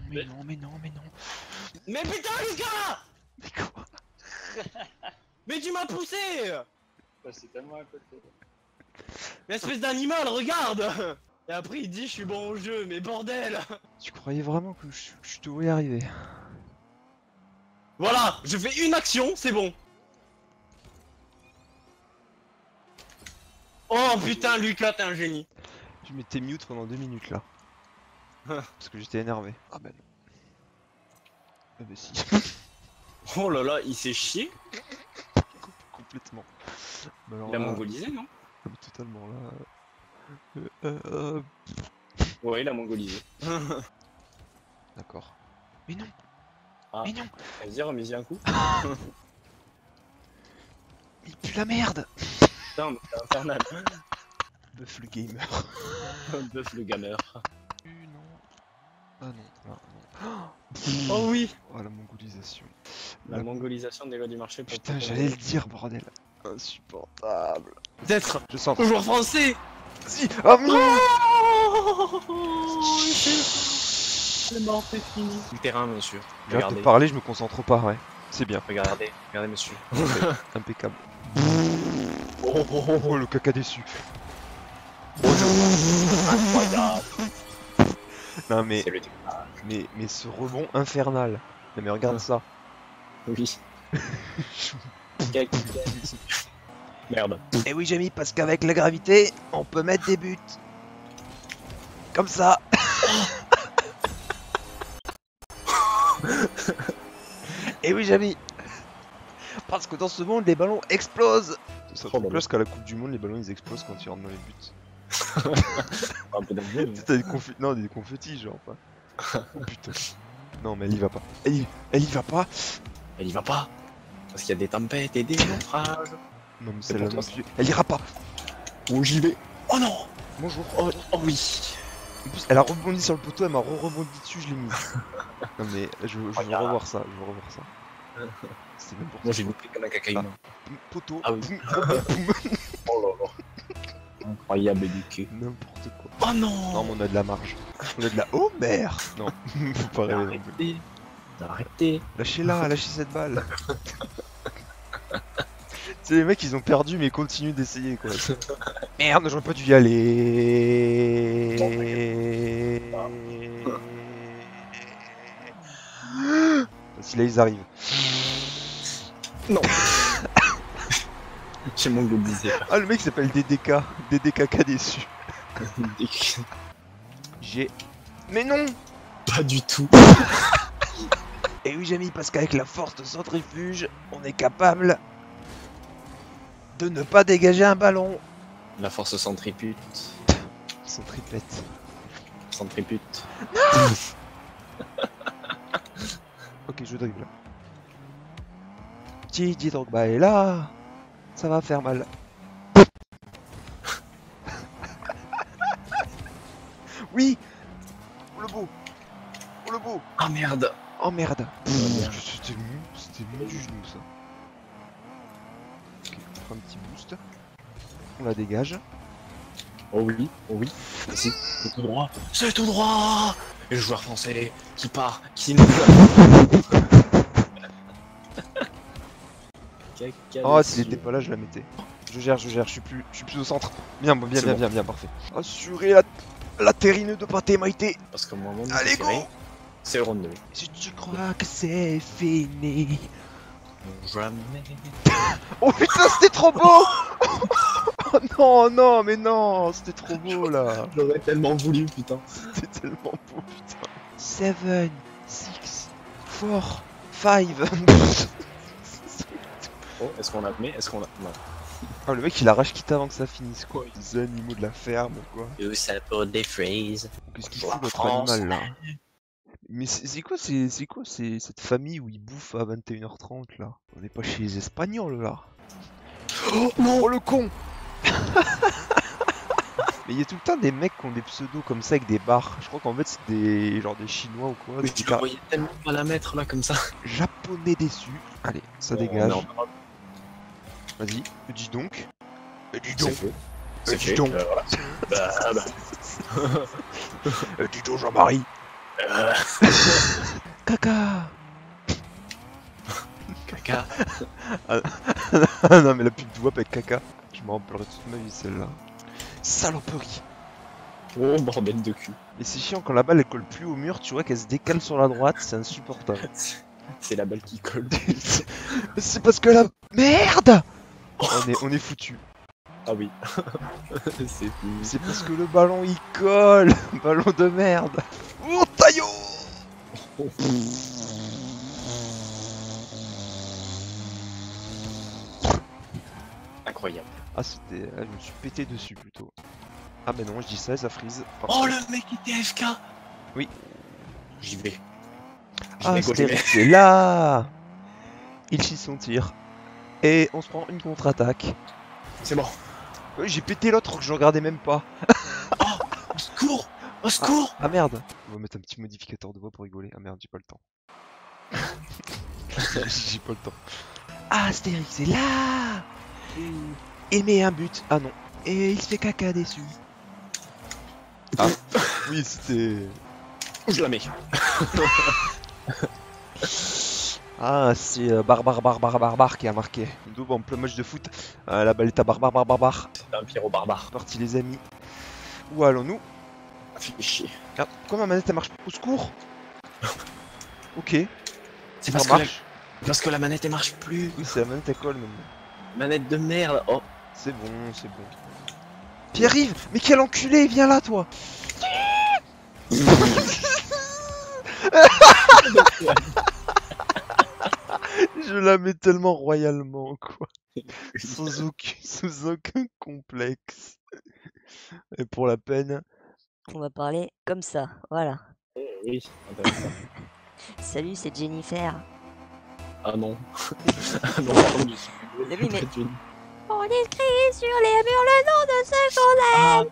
mais non, mais non, mais non. Mais putain, Lucas! Mais quoi? Mais tu m'as poussé! C'est tellement à côté. Mais espèce d'animal, regarde! Et après il dit je suis bon au jeu, mais bordel! Tu croyais vraiment que je te voyais arriver? Voilà, je fais une action, c'est bon. Oh putain, Lucas, t'es un génie. Tu m'étais mute pendant 2 minutes là. Parce que j'étais énervé. Ah bah non. Ah bah si. Oh là là, il s'est chié. Complètement. Bah alors Il a là, mongolisé, non? totalement là. Ouais, il a mongolisé. D'accord. Mais non. Ah. Mais non. Vas-y, remets-y un coup. Il pue la merde. Putain, mais c'est infernal. Buff le gamer. Buff le gamer. Non. Ah non. Ah, non. Oh oui. Oh la mongolisation. La mongolisation des lois du marché. Pour Putain, j'allais le dire, bordel. Insupportable. Peut-être Je sens. joueur français. Si. Oh non. C'est mort, c'est fini. Le terrain, monsieur. J'ai hâte de Regardez. parler, je me concentre pas, ouais. C'est bien. Regardez, regardez, monsieur. Impeccable. Oh, oh, oh, Oh le caca déçu. incroyable. Non mais, C'est le mais ce rebond infernal. Non mais regarde ça. Oui. Merde. Et oui Jamie, parce qu'avec la gravité, on peut mettre des buts. Comme ça. Et oui Jamie. Parce que dans ce monde, les ballons explosent. Ça Oh, fait plus qu'à la Coupe du Monde, les ballons ils explosent quand ils rentrent dans les buts. Un peu d'anglais. T'as des confettis, non des confettis genre. Pas. Oh putain. Non mais elle y va pas. Elle y va pas. Elle y va pas. Parce qu'il y a des tempêtes et des naufrages. Non mais C'est celle-là pour non toi, plus. Elle ira pas. Où j'y vais. Oh non. Bonjour. Oh, oh oui. En plus, elle a rebondi sur le poteau, elle m'a rebondi dessus, je l'ai mise. Non mais je veux revoir ça, je veux revoir ça. C'était n'importe Moi j'ai loupé comme un cacaïman. Poteau, Ah oui. boum, rebond, boum. Oh là là. Incroyable du cul. N'importe quoi. Oh non. Non mais on a de la marge. On a de la... Oh merde. Non, faut pas rêver non plus. Arrêtez. Arrêtez. Lâchez-la, lâchez cette balle. C'est les mecs ils ont perdu mais ils continuent d'essayer quoi. Merde, j'aurais pas dû y aller. Si là ils arrivent. Non. J'ai mongolisé. Ah le mec s'appelle DDK. DDKK déçu. J'ai... Mais non. Pas du tout. Et oui Jamie, parce qu'avec la force centrifuge, on est capable de ne pas dégager un ballon. La force centripute. Centripète. Centripute. Ok, je dribble. Didier Drogba est là. Ça va faire mal. Oui. Oh le beau. Oh le beau. Ah merde. Oh merde. merde. C'était mieux du genou ça. Ok, on prend un petit boost. On la dégage. Oh oui, oh oui. C'est tout droit. C'est tout droit. Et le joueur français qui part, qui nous... Oh, s'il était pas là, je la mettais. Je gère, je suis plus au centre. Bien, bien, C'est bien, bon. parfait. Assurer la terrine de pâté maïté. Parce que moi, mon Allez, préféré, go. c'est le round 2. Si tu crois que c'est fini. Jamais. Oh putain, c'était trop beau. Oh non, non, mais non, c'était trop beau là. J'aurais tellement voulu, putain. C'était tellement beau, putain. 7, 6, 4, 5. Oh, est-ce qu'on l'a mis? Est-ce qu'on l'a... Non. Oh, le mec il arrache quitte avant que ça finisse quoi. Les animaux de la ferme quoi. Tout ça pour des phrases. Qu'est-ce qu'il fout notre animal là? Mais c'est quoi cette famille où ils bouffent à 21h30 là? On n'est pas chez les Espagnols là. Oh non. Oh le con. Mais il y a tout le temps des mecs qui ont des pseudos comme ça avec des barres. Je crois qu'en fait c'est des genre des Chinois ou quoi. Mais tu le voyais tellement pas la mettre là comme ça. Japonais déçus. Allez, ça dégage. Vas-y, dis donc. Dis donc. C'est Dis fait. donc. Voilà. Bah. Dis donc Jean-Marie. Caca. Caca. Ah non mais la pub de WAP avec caca. Je m'en rappellerai toute ma vie celle-là. Saloperie. Oh, bordel de cul. Mais c'est chiant quand la balle elle colle plus au mur, tu vois qu'elle se décale sur la droite, c'est insupportable. C'est la balle qui colle. C'est parce que la... Merde. On est foutu. Ah oui. C'est fou. C'est parce que le ballon il colle. Ballon de merde. Oh taillot. Incroyable. Ah c'était... ah, je me suis pété dessus plutôt. Ah mais non je dis ça et ça freeze. Oh, le mec était AFK. Oui. J'y vais. Ah Gaulier. c'est là. Il chie son tir. Et on se prend une contre-attaque. C'est bon. J'ai pété l'autre que je regardais même pas. Oh, au secours. Au secours. Ah merde. On va mettre un petit modificateur de voix pour rigoler. Ah merde j'ai pas le temps. J'ai pas le temps. Ah Astérix est là. Il met un but. Ah non. Et il se fait caca dessus. Ah oui c'était... Où je la mets? Ah c'est Barbare qui a marqué. Double en plein match de foot. La balle est à Barbare. C'est un pyro barbare. Parti les amis. Où allons-nous? Fais chier. Ah, pourquoi ma manette elle marche pas? Au secours. Ok. C'est Ça parce que, la... marche. parce que la manette elle marche plus. Oui c'est la manette elle colle maintenant. Manette de merde. Oh. C'est bon, c'est bon. Pierre-Yves, mais quel enculé, viens là toi. Je la mets tellement royalement quoi. Sans aucun complexe. Et pour la peine. On va parler comme ça, voilà. Oui, intéressant. Salut, c'est Jennifer. Ah non. Ah non, pardon, je suis Mais oui, mais- une- On écrit sur les murs le nom de ce qu'on aime.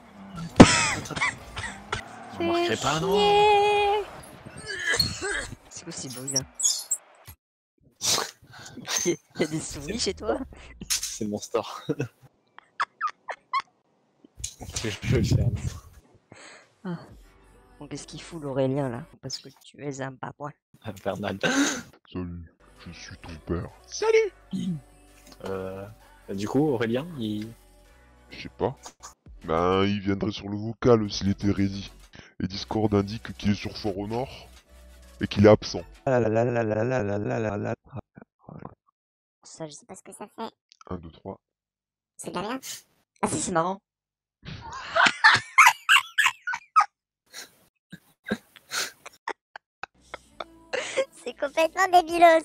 Je marquerai pas, non. chier. C'est quoi ces bruits là? Il y a des souris chez toi? C'est mon store. Je peux le faire. Bon, qu'est-ce qu'il fout l'Aurélien là? Parce que tu es un babouin. Infernal. Salut, je suis ton père. Du coup, Aurélien, il... Je sais pas. Ben, il viendrait sur le vocal s'il était ready. Et Discord indique qu'il est sur Fort au Nord et qu'il est absent. Ah là là là là là là là là là. Ça, je sais pas ce que ça fait. 1, 2, 3. C'est de la merde. Ah si, c'est marrant. C'est complètement débilos.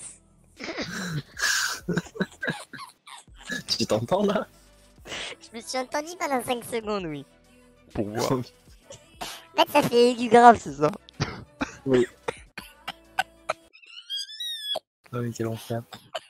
Tu t'entends là? Je me suis entendu pendant 5 secondes, oui. Pour voir. En fait, ça fait aigu grave. C'est ça. Oui. Ah oui, quel enfer.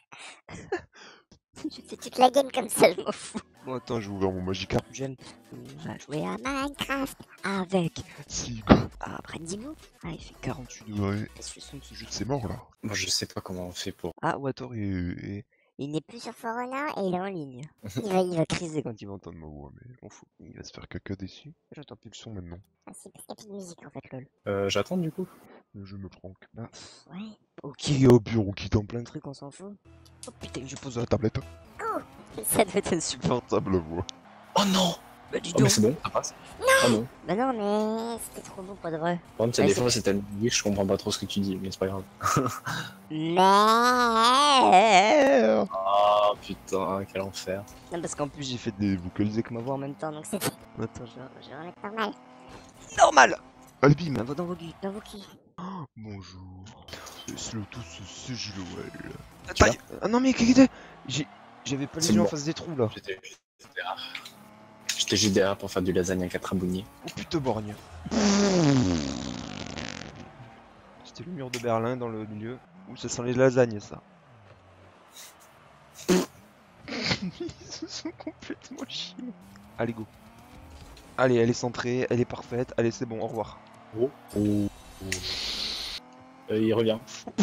Je fais toute la game comme ça, je m'en fous. Bon attends, j'ai ouvert mon Magikarp. J'aime. On va jouer à Minecraft avec Si, quoi. Brandimo. Ah, il fait 48. Ouais. Qu'est-ce que son qui joue? C'est mort là. Moi, je sais pas comment on fait pour... Ah Wator et... Il n'est plus sur For Honor et il est en ligne. Il va criser. Quand il va entendre ma voix, mais je m'en fous. Il va se faire caca dessus. J'entends plus le son maintenant. Ah, c'est parce qu'il n'y a plus de musique en fait, lol. J'attends du coup. Je me prank. Ouais. Ok, au bureau qui t'en plein de trucs. Truc, on s'en fout. Oh putain, je pose la tablette. Ça doit être un super. Insupportable voix. Oh non. Bah dis Oh mais donc. c'est bon, ça passe. Ah non. Bah non, mais c'était trop beau pour de vrai. Par contre, il y a Ouais, des c'est- fois, c'est tellement dit que je comprends pas trop ce que tu dis, mais c'est pas grave. Mais. Ah putain, quel enfer. Non, parce qu'en plus, J'ai fait des vocaliser avec ma on voix. voit en même temps, donc c'est Attends. Je vais remettre normal. Normal. Allez bim. un vote dans vos culs. Dans vos culs. Bonjour. C'est le tout ce Gilowell. Tu l'as Ah non mais qu'est-ce que j'avais pas les C'est yeux en bon. face des trous là. J'étais JDR pour faire du lasagne à 4 abouniers. Oh putain borgne. C'était le mur de Berlin dans le milieu. Ouh ça sent les lasagnes ça. Ils se sont complètement chiés. Allez go. Allez elle est centrée, elle est parfaite. Allez c'est bon, au revoir. Oh. Il revient.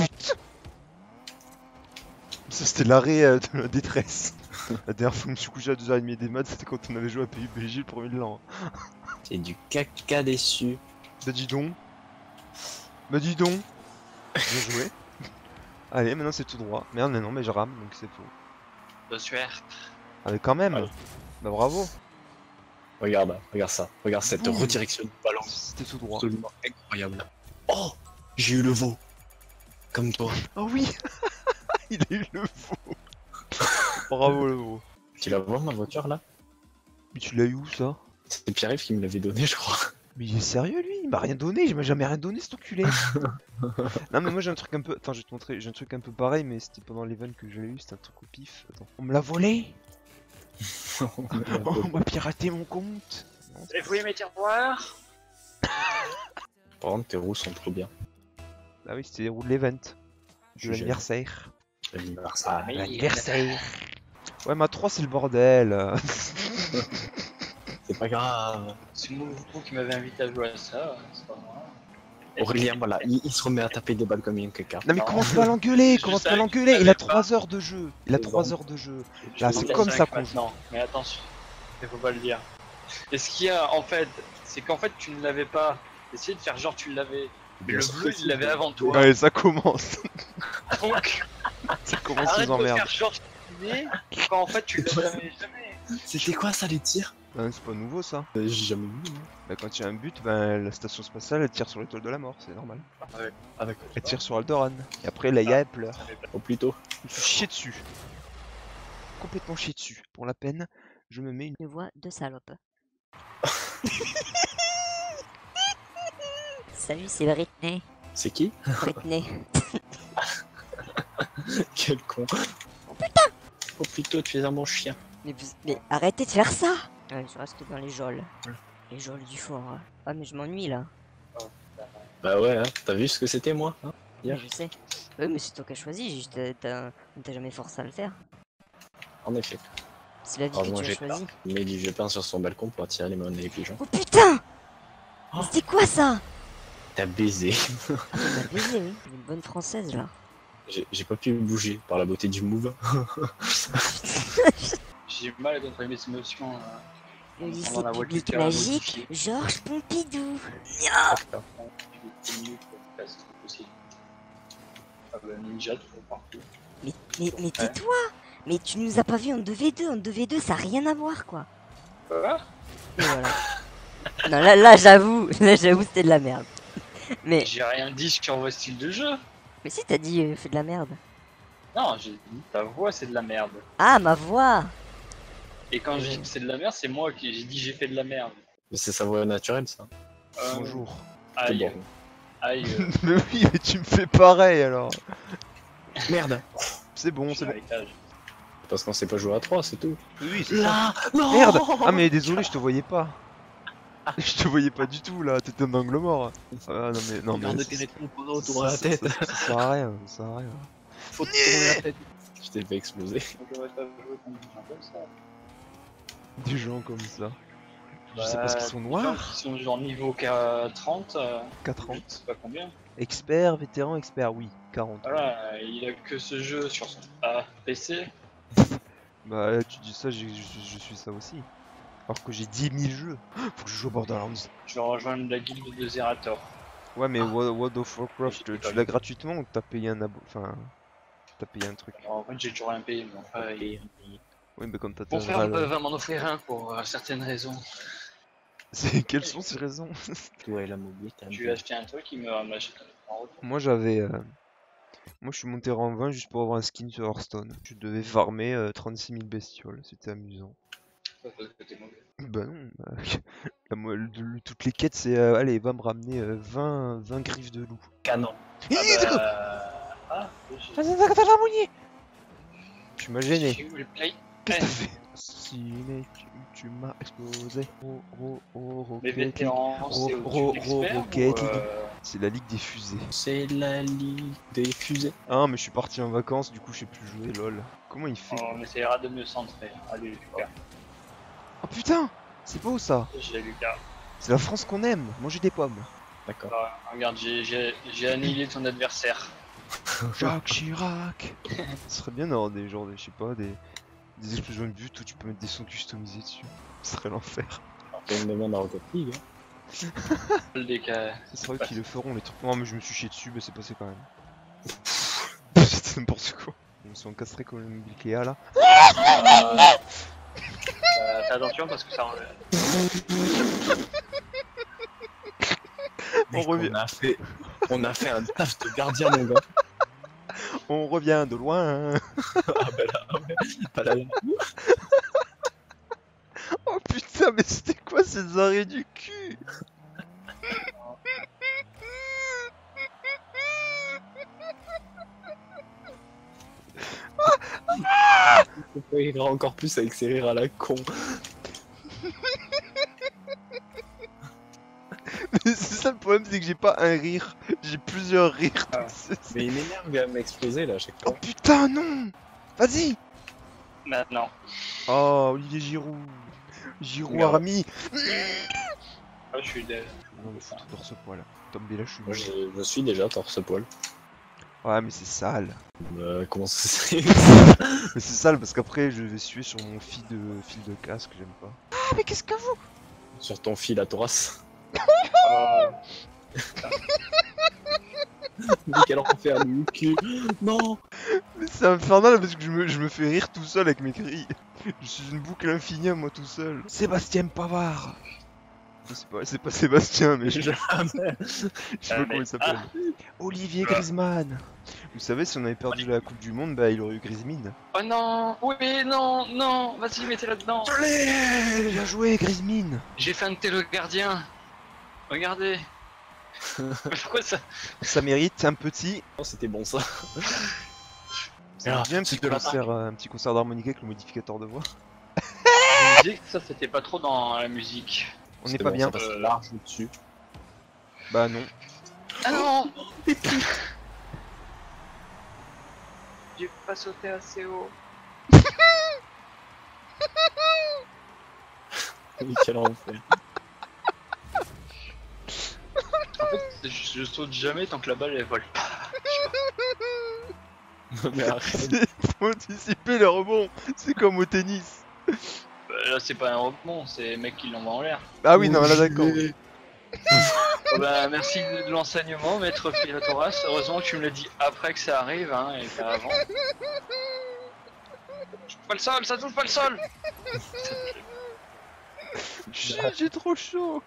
Ça c'était l'arrêt de la détresse. La dernière fois que je me suis couché à 2h30 des maths, c'était quand on avait joué à PUBG le premier de l'an. C'est du caca déçu. Bah dis donc. Bah dis donc. Bien joué. Allez, maintenant c'est tout droit. Merde, mais non, mais je rame, donc c'est faux. Bonsoir. Ah mais quand même. Allez. Bah bravo. Regarde ça. Regarde cette Boum. redirection du ballon. C'était tout droit. Absolument incroyable. Oh, j'ai eu le veau. Comme toi. Oh oui. Il a eu le veau. Bravo le veau. Tu la vois ma voiture là? Mais tu l'as eu où ça? C'est Pierre-Yves qui me l'avait donné, je crois. Mais il est sérieux lui? Il m'a rien donné, il m'a jamais rien donné cet enculé. Non mais moi j'ai un truc un peu... Attends je vais te montrer, j'ai un truc un peu pareil mais c'était pendant l'event que j'avais eu, c'était un truc au pif. Attends. On me l'a volé. Oh, on m'a piraté mon compte. Vous voyez mes tiroirs? Par contre, tes roues sont trop bien. Bah oui c'était les roues de l'event. De Je suis l'anniversaire. L'anniversaire. Oui. L'anniversaire. Ouais ma 3 c'est le bordel. C'est pas grave. C'est vous qui m'avez invité à jouer à ça, c'est pas moi. Aurélien, voilà, il se remet à taper des balles comme un caca. Non mais Non. commence pas à l'engueuler, Je commence pas à savais l'engueuler, qu'il il a savait 3 heures de jeu. Il a 3 heures de jeu. Là, c'est comme ça qu'on joue. Non, mais attention, il faut pas le dire. Et ce qu'il y a en fait, c'est qu'en fait tu ne l'avais pas. Essayez de faire genre tu l'avais. Mais le bleu il l'avait avant toi. Ouais ça commence. Donc Ça commence arrête les de emmerdes. faire genre tu l'avais quand en fait tu l'avais jamais. C'était quoi ça, les tirs? Ben, c'est pas nouveau ça. J'ai jamais vu. Bah, quand il y a un but, ben, la station spatiale elle tire sur l'étoile de la mort, c'est normal. Ah d'accord. Elle tire sur Alderaan. Et après Leia elle pleure. Au plus tôt. Je me suis chié dessus. Complètement chié dessus. Pour la peine, je me mets une... Une voix de salope. Salut, c'est Britney. C'est qui? Britney. Quel con. Oh putain! Au plus tôt, tu es un bon chien. Mais arrêtez de faire ça! Ouais, je reste dans les geôles. Les geôles du fort. Hein. Ah, mais je m'ennuie là. Bah ouais, hein. T'as vu ce que c'était moi hein? Mais je sais. Oui, mais c'est toi qui as choisi, juste on t'a jamais forcé à le faire. En effet. C'est la vie Heureusement, que tu as j'ai choisie. Il met du vieux pain sur son balcon pour attirer les monnaies des pigeons. Oh putain! Oh. Mais c'était quoi ça? T'as baisé. Ah, on m'a baisé, oui. Une bonne française là. J'ai pas pu bouger par la beauté du move. J'ai du mal à contrôler mes émotions. Le lycée Pendant la voie public du terrain magique, modifié. Georges Pompidou. Ninja toujours partout. Mais tais-toi! Mais tu nous as pas vu en 2v2, en 2v2 ça a rien à voir quoi. Quoi? Et voilà. Non là j'avoue c'était de la merde. Mais J'ai rien dit sur vos styles de jeu. si t'as dit fais de la merde. Non, j'ai dit ta voix c'est de la merde. Ah ma voix! Et quand j'ai dit que c'est de la merde, c'est moi qui j'ai dit j'ai fait de la merde. Mais c'est sa voix naturelle ça. Bonjour. C'est Aïe, bon. aïe. Mais oui, mais tu me fais pareil alors. Merde. C'est bon, c'est bon. Parce qu'on sait pas jouer à 3, c'est tout. Oui, c'est ça. Non. Merde! Ah mais désolé, je te voyais pas. Je te voyais pas du tout là, t'étais un angle mort. Ah non mais Regarde ça- tes rétropos autour de la tête. Ça sert à rien, ça sert à rien. Faut te tourner la tête. Je t'ai fait exploser. J'aurais pas joué contre des gens comme ça. Des gens comme ça. Je sais Bah, pas ce qu'ils sont des gens noirs. qui sont genre niveau 30, 4 ans. je sais pas combien. Expert, vétéran, expert, oui. 40. Voilà, il a que ce jeu sur son PC. Bah là, tu dis ça, je suis ça aussi. Alors que j'ai 10 000 jeux. Faut que je joue à Borderlands. Je vais rejoindre la guilde de Zerator. Ouais mais World of Warcraft, J'ai pas tu l'as vu. gratuitement ou t'as payé un abo... Enfin... T'as payé un truc. Alors, en fait, j'ai toujours rien payé, mais enfin, Oui mais quand t'as mon ta frère Val- va m'en offrir un pour certaines raisons. Quelles sont ces raisons? Ouais, la mobilité. Je lui ai acheté un truc, il me m'achète en retour. Moi j'avais... Moi je suis monté rang 20 juste pour avoir un skin sur Hearthstone. Je devais farmer 36 000 bestioles, c'était amusant. Ça, parce que t'es mauvais. Bah non, bah, toutes les quêtes c'est allez va me ramener 20 griffes de loup. Canon. J'ai Tu m'as gêné. j'ai eu le play. Qu'est-ce que t'as fait? Ciné, tu m'as explosé. Les vétérans, c'est au-dessus d'expert Rocket ou, League. C'est la ligue des fusées. C'est la ligue des fusées. Ah mais je suis parti en vacances, du coup je sais plus jouer, lol. Comment il fait? On essaiera de me centrer. Allez, Lucas. Oh putain! C'est beau ça! J'ai Lucas. C'est la France qu'on aime, manger des pommes. D'accord. Alors, regarde, j'ai annihilé ton adversaire. Jacques Chirac! Ce serait bien d'avoir des genre, je sais pas, des explosions de but où tu peux mettre des sons customisés dessus. Ce serait l'enfer. Alors, fais une demande à Rocket League. Hein. Ce sera eux qui le feront les trucs. Non mais je me suis chié dessus, mais c'est passé quand même. C'était n'importe quoi. On se fait encastrer comme le Ikea là. Fais attention parce que ça enlève. On revient. On a fait un taf de gardien, mon gars. On revient de loin. Ah bah là, ouais. Pas là. Oh putain, mais c'était quoi ces arrêts du cul? Il ira encore plus avec ses rires à la con. Mais c'est ça le problème, c'est que j'ai pas un rire, j'ai plusieurs rires. Ah. Mais il m'énerve à m'exploser là à chaque Oh fois. putain, non! Vas-y! Maintenant. Oh, Olivier Giroud. Giroud Regarde. Army. Ah, je suis dead. Non, mais foutre torse poil. Tombé là, je suis Moi mort. je suis déjà torse poil. Ouais, mais c'est sale. Comment ça c'est? Mais c'est sale parce qu'après, je vais suer sur mon fil de casque, j'aime pas. Ah, mais qu'est-ce que vous? Sur ton fil à Thoras. Mais quel enfer du cul. Non. Mais c'est infernal parce que je me fais rire tout seul avec mes cris. Je suis une boucle infinie à moi tout seul. Sébastien Pavard. C'est pas Sébastien, mais je sais pas comment il s'appelle. Olivier Griezmann. Vous savez, si on avait perdu la Coupe du Monde, bah il aurait eu Griezmann. Oh non. Oui, non, non. Vas-y, mettez là-dedans. Bien joué, Griezmann. J'ai fait un le gardien. Regardez. Pourquoi ça? Ça mérite un petit. Oh, c'était bon ça. C'est bien un petit concert d'harmonica avec le modificateur de voix. Je me disais que ça, c'était pas trop dans la musique. On n'est pas bien. Ça passe large dessus. Bah non. Ah non. J'ai pas sauté assez haut. Quel enfer. En fait, je saute jamais tant que la balle elle vole pas. Mais arrête. Faut anticiper les rebonds. C'est comme au tennis. Là, c'est pas un rebond, c'est les mecs qui l'envoient en l'air. Ah oui, non, là d'accord. Oh bah, merci de l'enseignement, maître Philatoras. Heureusement que tu me l'as dit après que ça arrive, hein, et pas avant. Je touche pas le sol, ça touche pas le sol. J'ai trop chaud.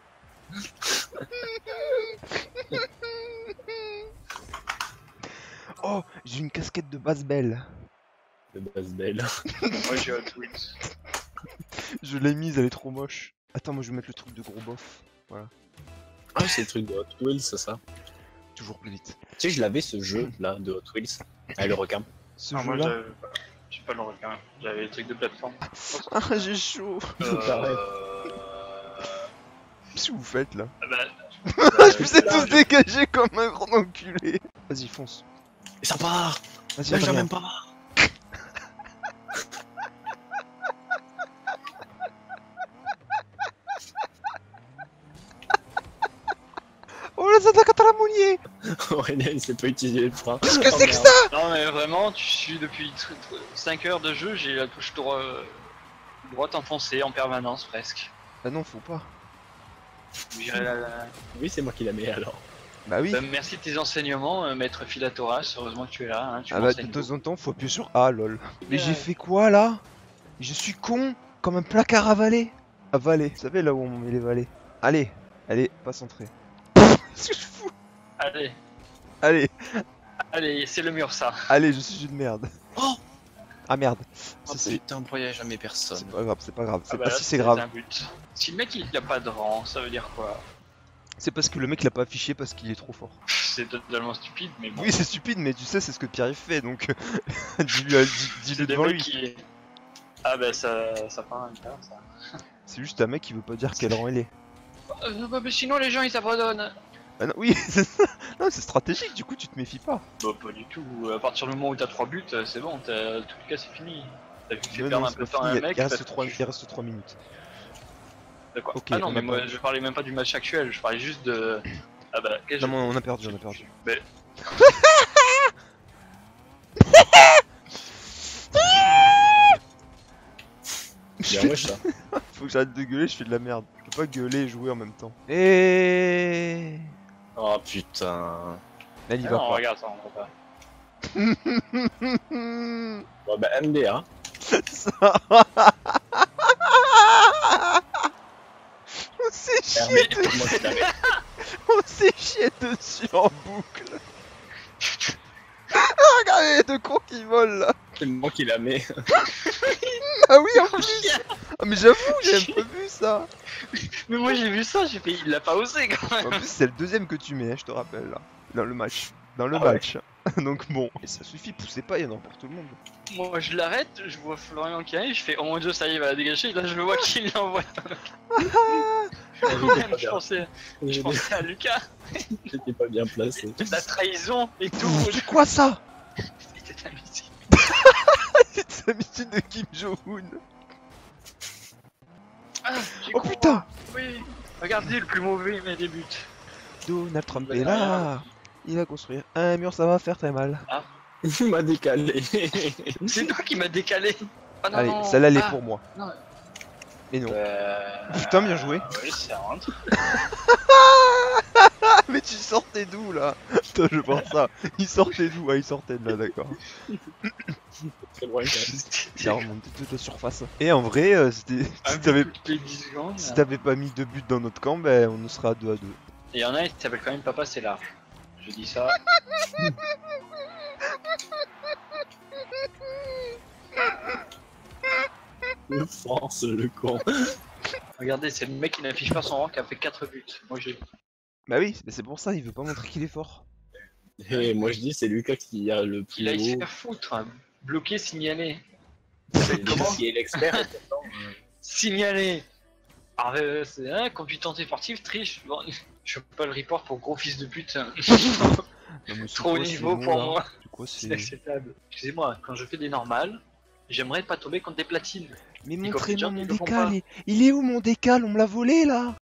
Oh, j'ai une casquette de base belle. De base belle. Moi j'ai Hot Wheels. Je l'ai mise, elle est trop moche. Attends, moi je vais mettre le truc de gros bof. Ah, c'est le truc de Hot Wheels, c'est ça. Toujours plus vite. Tu sais, je l'avais ce jeu là de Hot Wheels. Ah, le requin. Ce Non, moi jeu-là. j'ai pas le requin, j'avais les trucs de plateforme. Ah, j'ai chaud. Qu'est-ce que vous faites là? Je vous ai tous dégagé comme un grand enculé. Vas-y, fonce. Et ça part. Vas-y, Là, je Adrien. même pas. Oh, les attaques à la moulier. Aurélien, il sait pas utiliser le frein. Qu'est-ce que c'est que merde. ça? Non mais vraiment, tu suis depuis 5 heures de jeu, j'ai la touche droite enfoncée en permanence presque. Bah non, faut pas. J'irai la- Oui, c'est moi qui la mets alors. Bah oui. Merci de tes enseignements, maître Philatoras, heureusement que tu es là, hein, tu Ah bah de m'enseignes temps en temps, faut appuyer sur A, lol. Mais j'ai fait quoi là? Je suis con, comme un placard avalé. Avalé, vous savez là où on met les valets. Allez, allez, pas centré. Qu'est-ce que je fous? Allez, Allez, allez, c'est le mur ça. allez, je suis une merde. Oh. Ah merde. Oh Ça, c'est putain, pourquoi y a jamais personne? c'est pas grave, c'est pas grave. Ah C'est bah pas là, si c'est grave. un but. Si le mec il a pas de rang, ça veut dire quoi? C'est parce que le mec l'a pas affiché parce qu'il est trop fort. C'est totalement stupide, mais bon. Oui, c'est stupide, mais tu sais, c'est ce que Pierre fait, donc dis-le C'est des devant mecs lui. qui... Ah bah ça part un cas, ça. C'est juste un mec qui veut pas dire quel rang il est. Bah, mais sinon les gens ils s'abandonnent. Ah non, oui, c'est ça. Non, c'est stratégique, du coup, tu te méfies pas. Bah pas du tout, à partir du moment où t'as 3 buts, c'est bon, tout le cas c'est fini. T'as vu que fait Non, perdre non, un c'est peu de pas temps à fini, un mec. il reste parce 3 que- minutes. De quoi? Ok, Ah non, on mais a moi perdu. je parlais même pas du match actuel, je parlais juste de... Ah bah, quel Non, jeu- mais on a perdu, on a perdu. Mais... Bien wesh ça. Faut que j'arrête de gueuler, je fais de la merde. Je peux pas gueuler et jouer en même temps. Et Oh putain. là, il y Ah va non, pas. regarde ça, on va pas. Bon bah MD hein. Ça. On s'est chié, Hermé, moi je l'avais. on s'est chié dessus en boucle. Regardez les deux cons qui volent là. C'est moi qui la mets. Ah oui, en plus. Ah mais j'avoue, j'ai pas vu ça. Mais moi j'ai vu ça, j'ai fait, il l'a pas osé quand même. En plus, c'est le deuxième que tu mets, hein, je te rappelle là. Dans le match. Dans le Ah ouais. match. Donc bon. Et ça suffit, poussez pas, il y en a pour tout le monde. Moi je l'arrête, je vois Florian qui arrive, je fais oh mon dieu ça y est, il va la dégager, et là je le vois qu'il l'envoie. je pensais à Lucas, J'étais pas bien placé. la trahison et tout. C'est quoi ça? C'était invisible. C'est l'habitude de Kim Jong-un. Ah, j'ai Oh compris. putain! Oui, regardez le plus mauvais il met des buts. Donald Trump Bah, est là. Il va construire un mur, ça va faire très mal. Il m'a décalé. C'est toi qui m'as décalé. Ah, non, Allez, non. celle-là elle est Ah, pour moi. non. Mais non. Putain, bien joué. Oui, ça rentre. Mais tu sortais d'où là? Putain, je pense ça. Il sortait d'où? Ah, il sortait de là, d'accord. Très loin, quand même. Il a remonté toute la surface. Et en vrai, c'était. Un Si but t'avais toutes les 10 secondes. si t'avais pas mis 2 buts dans notre camp, ben on serait à 2 à 2. Et il y en a, il s'appelle quand même Papa, c'est large. Je dis ça. Le France, le con. Regardez, c'est le mec qui n'affiche pas son rang qui a fait 4 buts. Moi j'ai. Bah oui, mais c'est pour ça, il veut pas montrer qu'il est fort. Et moi je dis c'est Lucas qui a le plus Il a se haut. faire foutre. Hein. Bloqué, signalé. C'est Lucas qui est l'expert. et pourtant, Signalé. Alors, c'est un conduite sportif, triche. Bon, je fais pas le report pour gros fils de pute. Non, mais c'est Trop haut quoi, ces niveau mots, pour là? moi. C'est quoi, C'est c'est. inacceptable. Excusez-moi, quand je fais des normales, j'aimerais pas tomber contre des platines. Mais compris, montrez-moi John, mon ils le font décal. pas. Il est où mon décal? On me l'a volé là?